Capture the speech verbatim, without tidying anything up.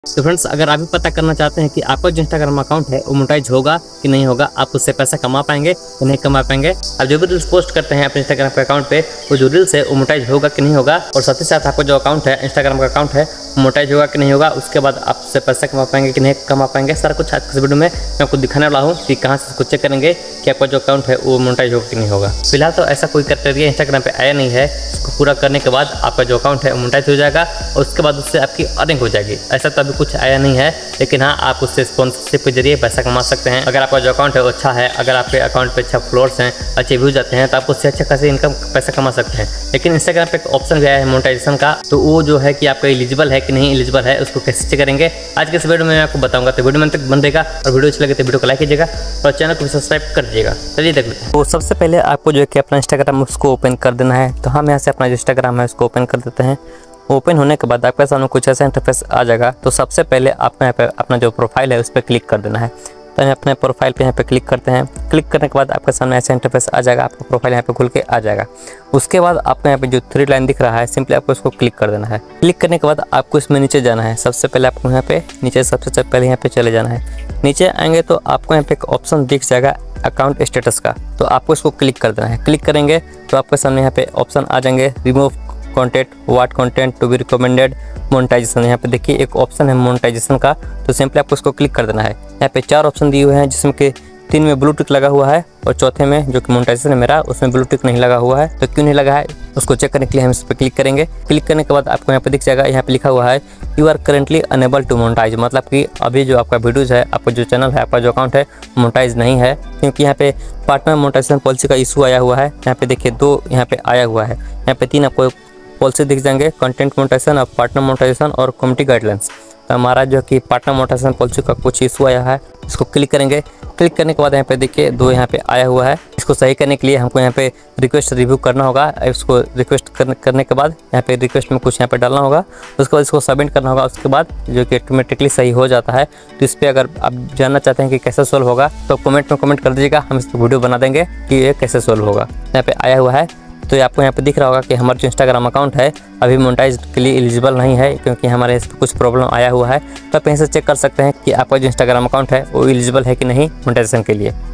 तो फ्रेंड्स, अगर आप भी पता करना चाहते हैं कि आपका जो इंस्टाग्राम अकाउंट है वो मोनेटाइज होगा कि नहीं होगा, आप उससे पैसा कमा पाएंगे या नहीं कमा पाएंगे, आप जो भी रील्स पोस्ट करते हैं अपने इंस्टाग्राम के अकाउंट पे, वो जो रील्स है वो मोनेटाइज होगा कि नहीं होगा, और साथ ही साथ आपका जो अकाउंट है इंस्टाग्राम का अकाउंट है मोनेटाइज होगा कि नहीं होगा, उसके बाद आप उससे पैसा कमा पाएंगे कि नहीं कमा पाएंगे, सारा कुछ आज इस वीडियो में मैं आपको दिखाने वाला हूँ कि कहाँ से इसको चेक करेंगे कि आपका जो अकाउंट है वो मोनेटाइज होगा कि नहीं होगा। फिलहाल तो ऐसा कोई क्राइटेरिया इंस्टाग्राम पे आया नहीं है, इसको पूरा करने के बाद आपका जो अकाउंट है मोनेटाइज हो जाएगा और उसके बाद उससे आपकी अर्निंग हो जाएगी। ऐसा तो अभी कुछ आया नहीं है, लेकिन हाँ, आप उससे स्पॉन्सरशिप के जरिए पैसा कमा सकते हैं। अगर आपका जो अकाउंट है वो अच्छा है, अगर आपके अकाउंट पे अच्छा फ्लोर्स हैं, अच्छे व्यूज आते हैं, तो आप उससे अच्छा खासी इनकम पैसा कमा सकते हैं। लेकिन इंस्टाग्राम पे एक ऑप्शन भी आया है मोनेटाइजेशन का, तो वो जो है कि आपका एलिजिबल है कि नहीं एलिजिबल है, उसको कैसे चेक करेंगे आज के इस वीडियो में मैं आपको बताऊंगा। तो वीडियो में तक बन रहेगा, और वीडियो अच्छी लगे तो वीडियो को लाइक कीजिएगा और चैनल को भी सब्सक्राइब कर दीजिएगा। चलिए देख लेते हैं। तो सबसे पहले आपको जो है कि अपना इंस्टाग्राम उसको ओपन कर देना है। तो हम यहाँ से अपना जो इंस्टाग्राम है उसको ओपन कर देते हैं। ओपन होने के बाद आपके सामने कुछ ऐसा इंटरफेस आ जाएगा। तो सबसे पहले आपको यहाँ पे अपना जो प्रोफाइल है उस पर क्लिक कर देना है। तो हम अपने प्रोफाइल पे यहाँ पे क्लिक करते हैं। क्लिक करने के बाद आपके सामने ऐसा इंटरफेस आ जाएगा, आपका प्रोफाइल यहाँ पे खुल के आ जाएगा। उसके बाद आपको यहाँ पे जो थ्री लाइन दिख रहा है, सिंपली आपको इसको क्लिक कर देना है। क्लिक करने के बाद आपको इसमें नीचे जाना है। सबसे पहले आपको यहाँ पे नीचे सबसे पहले यहाँ पे चले जाना है। नीचे आएंगे तो आपको यहाँ पे एक ऑप्शन दिख जाएगा अकाउंट स्टेटस का, तो आपको इसको क्लिक कर देना है। क्लिक करेंगे तो आपके सामने यहाँ पे ऑप्शन आ जाएंगे remove content, what content to be recommended, monetisation. यहाँ पे देखिए एक ऑप्शन है मोनेटाइजेशन का, तो सिंपली आपको इसको क्लिक कर देना है। यहाँ पे चार ऑप्शन दिए हुए हैं, जिसमें कि तीन में ब्लू टिक लगा हुआ है और चौथे में जो कि मोनेटाइजेशन है मेरा, उसमें ब्लू टिक नहीं लगा हुआ है। तो क्यों नहीं लगा है उसको चेक करने के लिए हम इस पर क्लिक करेंगे। क्लिक करने के बाद आपको यहाँ पे दिख जाएगा, यहाँ पे लिखा हुआ है you are currently unable to monetise, मतलब कि अभी जो आपका वीडियोज़ है, आपका जो चैनल है, आपका जो अकाउंट है मोनेटाइज नहीं है, क्योंकि यहाँ पे पार्टनर मोनेटाइजेशन पॉलिसी का इशू आया हुआ है। यहाँ पे देखिए दो यहाँ पे आया हुआ है, यहाँ पे तीन आपको पॉलिसी दिख जाएंगे, कंटेंट मोनेटाइजेशन और पार्टनर मोनेटाइजेशन और कम्युनिटी गाइडलाइंस। तो हमारा जो कि पार्टनर मोनेटाइजेशन पॉलिसी का कुछ इशू आया है, इसको क्लिक करेंगे। क्लिक करने के बाद यहाँ पे देखिए दो यहाँ पे आया हुआ है, इसको सही करने के लिए हमको यहाँ पे रिक्वेस्ट रिव्यू करना होगा। इसको रिक्वेस्ट करने करने के बाद यहाँ पे रिक्वेस्ट में कुछ यहाँ पे डालना होगा, उसके बाद इसको सबमिट करना होगा। उसके बाद जो कि ऑटोमेटिकली सही हो जाता है। तो इस पर अगर आप जानना चाहते हैं कि कैसे सोल्व होगा, तो कमेंट में कमेंट कर दीजिएगा, हम इस पर वीडियो बना देंगे कि ये कैसे सोल्व होगा। यहाँ पे आया हुआ है, तो ये आपको यहाँ पे दिख रहा होगा कि हमारा जो इंस्टाग्राम अकाउंट है अभी मोनेटाइज के लिए एलिजिबल नहीं है, क्योंकि हमारे इस पर कुछ प्रॉब्लम आया हुआ है। तो आप यहीं से चेक कर सकते हैं कि आपका जो इंस्टाग्राम अकाउंट है वो एलिजिबल है कि नहीं मोनेटाइजेशन के लिए।